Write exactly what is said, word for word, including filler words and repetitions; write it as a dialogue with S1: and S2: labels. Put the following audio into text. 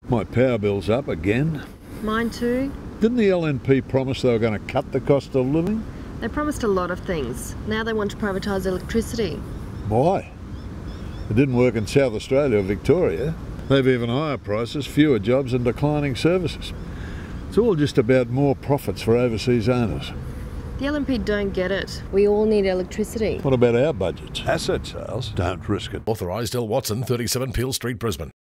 S1: My power bill's up again.
S2: Mine too.
S1: Didn't the L N P promise they were going to cut the cost of living?
S2: They promised a lot of things. Now they want to privatise electricity.
S1: Why? It didn't work in South Australia or Victoria. They've even higher prices, fewer jobs and declining services. It's all just about more profits for overseas owners.
S2: The L N P don't get it. We all need electricity.
S1: What about our budgets? Asset sales? Don't risk it.
S3: Authorised L. Watson, thirty-seven Peel Street, Brisbane.